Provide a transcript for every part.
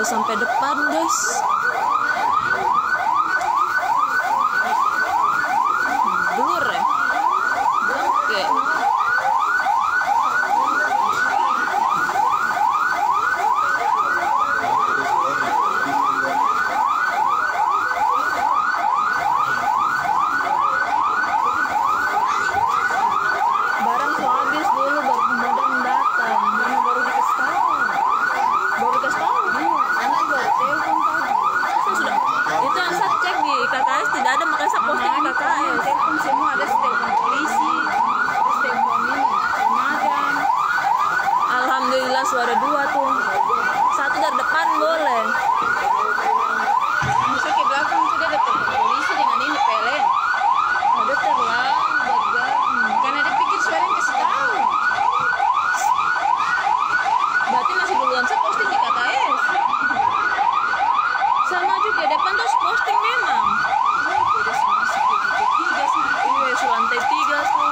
Udah sampai depan, guys. Blur ya? Oke. Barang tuh habis dulu, baru datang. Mana baru dikasih tahu. Baru dikasih tahu. Anak baru telepon tadi. Saya sudah. Itu yang saya cek di KKS tidak ada, makanya saya posting di KKS. Telepon semua, ada telepon polisi, ada telepon ini, pemadam. Alhamdulillah suara 2 tuh. Satu dari depan boleh. Bisa ke belakang sudah ada telepon polisi dengan ini PLN. Ada terlambat, guys. Karena dia pikir suaranya kasih tahu. Berarti masih duluan saya posting di KKS. Sama juga depan terus posting memang. Udah semua lantai 3 sih. Iya, lantai 3 tuh.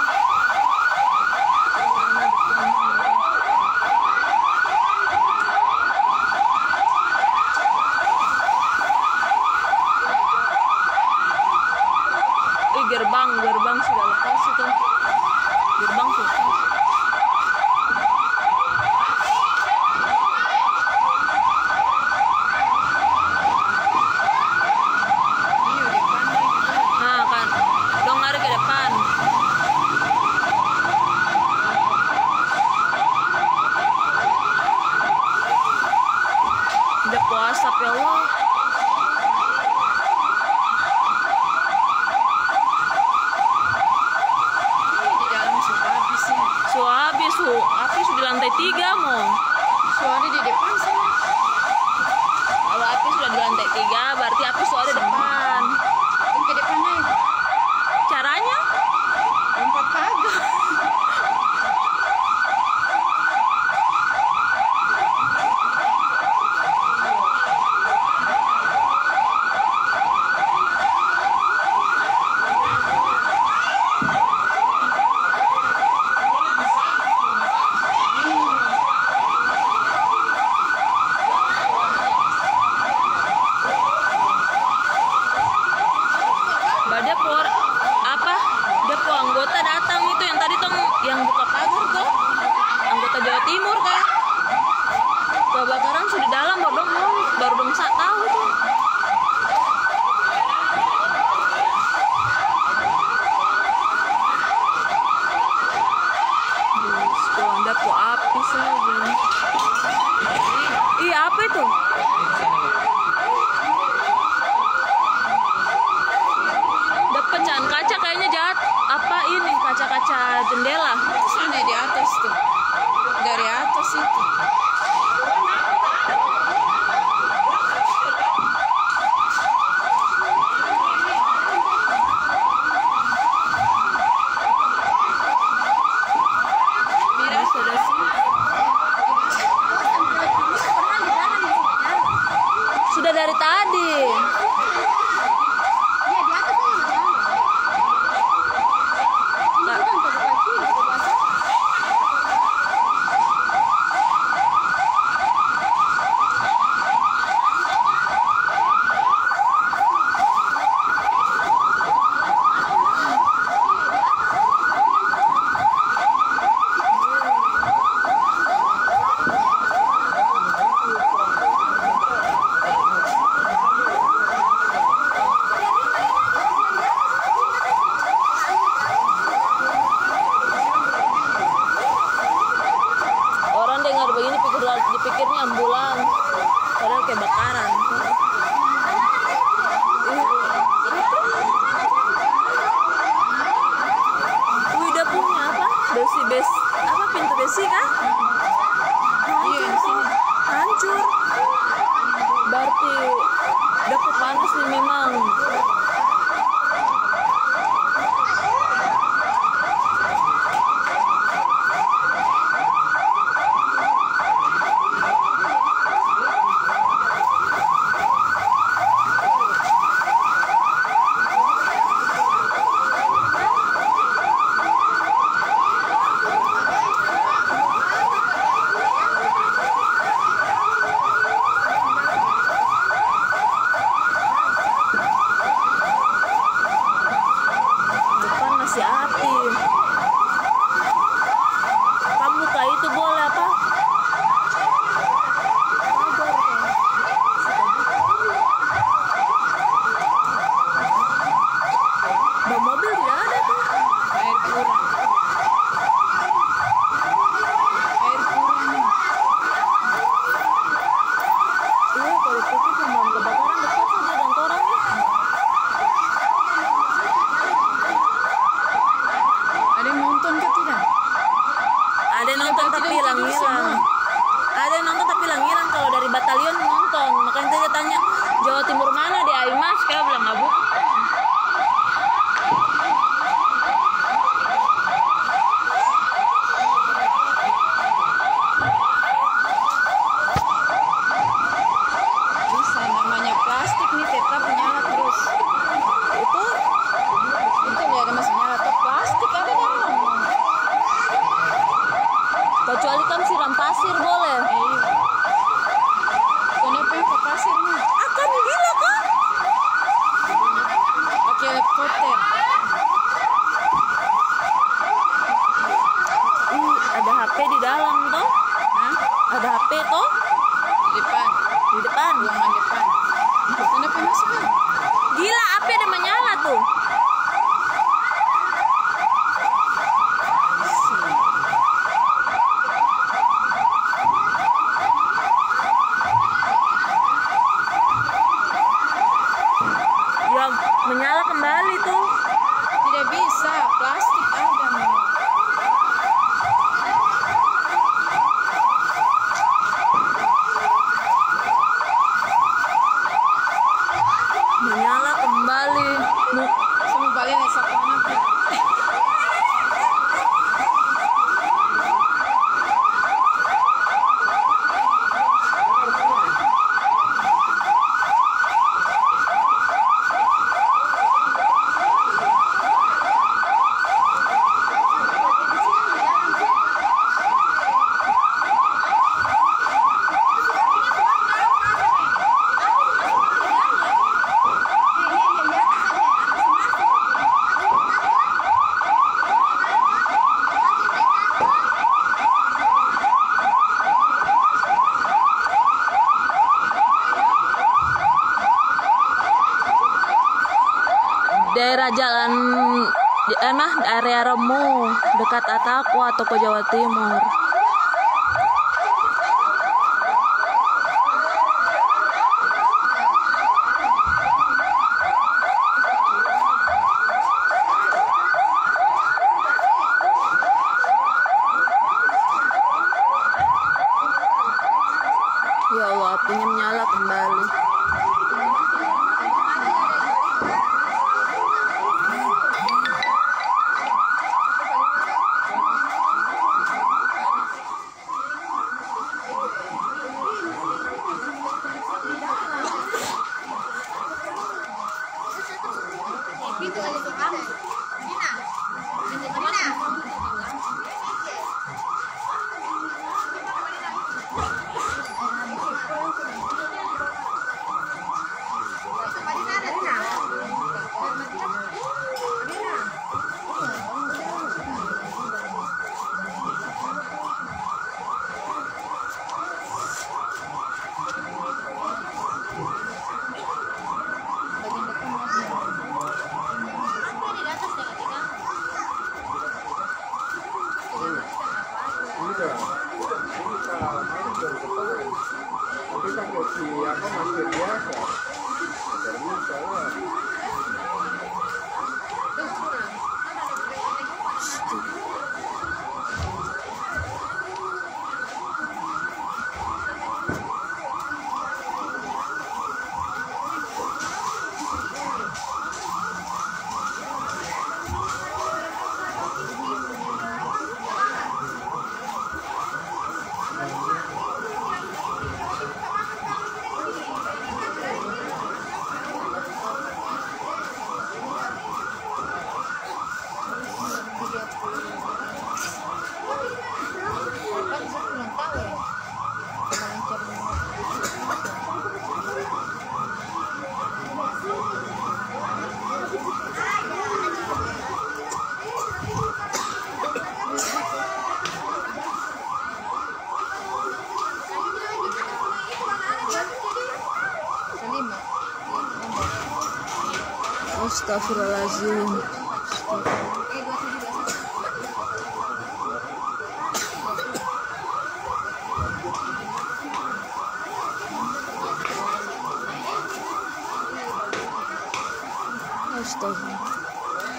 Gerbang sudah lepas itu. Gerbang tuh. Nah kan, dong lari ke depan. Udah puasa ya Allah. Api sudah lantai 3 mau. Suara di depan sana. Kalau api sudah di lantai 3 berarti api suara depan. Dan ke depan naik. Caranya? Lompat pagar. Anggota datang itu yang tadi tuh yang buka pagar tuh, anggota Jawa Timur kan. Kebakaran sudah dalam baru dong sak tahu tuh. Tuh ada kok api saja. Iya apa itu? Pecahan kaca kayaknya jahat. Apa ini kaca-kaca jendela? Sana di atas tuh. Dari atas itu. Sudah dari tadi. Dipikirnya ambulan, padahal kebakaran. Udah punya apa? Apa pintu besi kah? Iya di sini. Hancur. Berarti dapat panas nih memang. hilang-hilang. Ada yang nonton tapi hilang-hilang. Kalau dari batalion nonton, makanya dia tanya Jawa Timur mana di Aimas, kayak bilang abu. Bisa, namanya plastik nih tetap menyala terus. Itu Ya ada masih nyala tuh plastik ada dalam. kecuali kan siram pasir boleh. Iya. Kenapa yang ke pasir nih? Akan gila kan? Pakai helikopter. Ada HP di dalam toh? Hah? Ada HP toh? Di depan. Di depan. Ruangan depan. Kenapa masuknya? Gila, api ada menyala tuh. Yang menyala kembali tuh. Tidak bisa, plastik ada nih. Menyala kembali. Sama balik nih satu anak. Daerah jalan area Remu dekat Atakwa Toko Jawa Timur. Ya Allah, apinya menyala kembali. Tapi kan si apa masih biasa. Terus salah. Astagfirullahaladzim. Astagfirullah.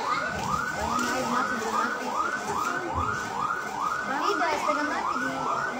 Tidak, setengah mati di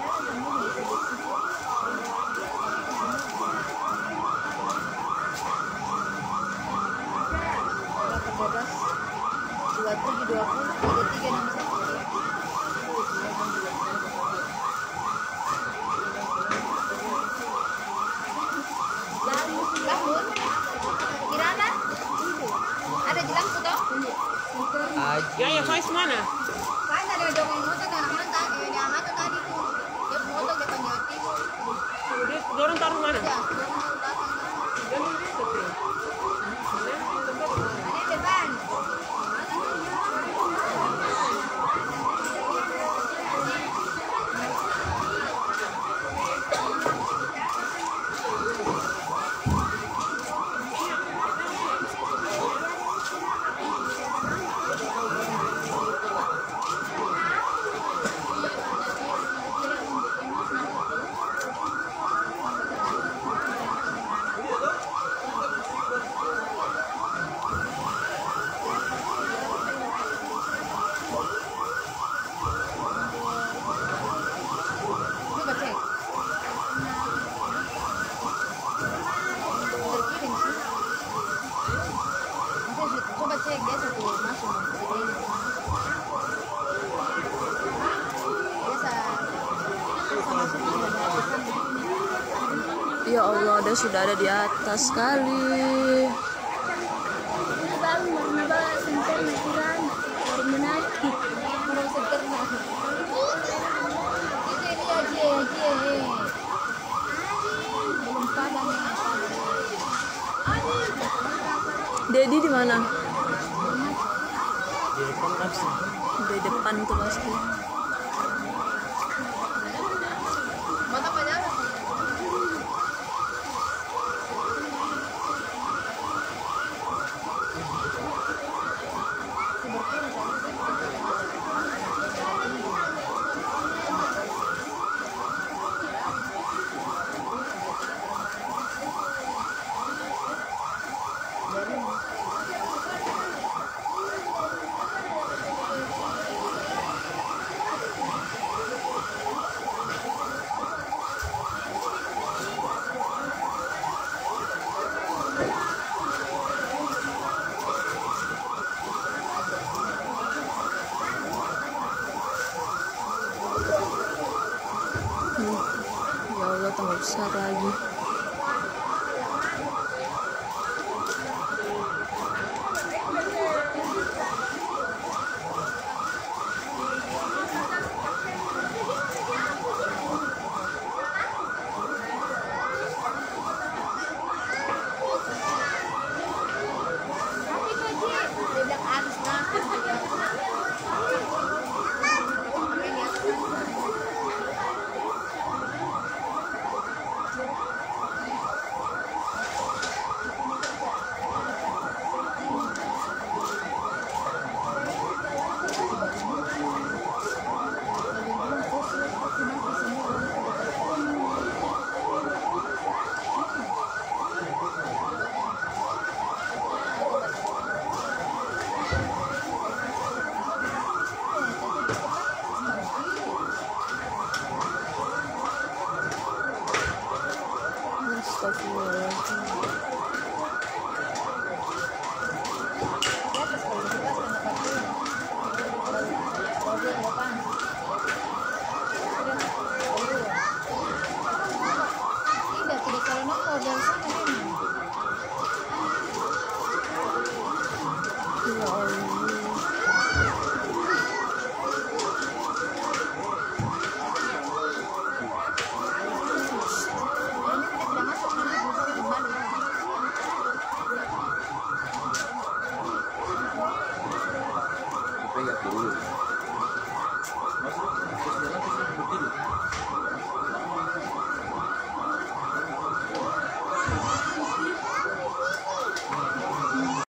Saya sudah ada di atas sekali. Dedi di mana? Di depan tuh pasti. Ya Allah, tambah besar lagi. Pegang dulu.